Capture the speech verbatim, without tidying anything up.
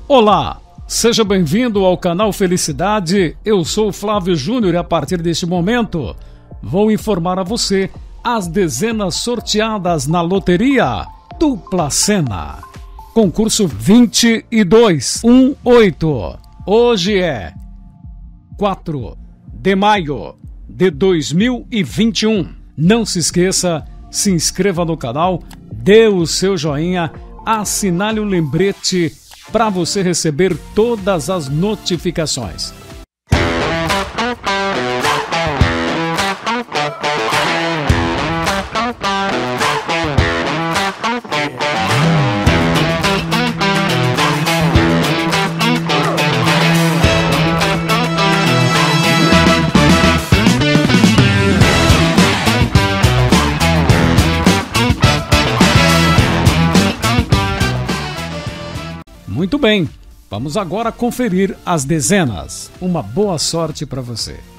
Olá, seja bem-vindo ao canal Felicidade. Eu sou Flávio Júnior e a partir deste momento vou informar a você as dezenas sorteadas na loteria Dupla Sena. Concurso vinte e dois dezoito. Hoje é quatro de maio de dois mil e vinte e um. Não se esqueça, se inscreva no canal, dê o seu joinha, assinale o lembrete para você receber todas as notificações. Muito bem, vamos agora conferir as dezenas. Uma boa sorte para você.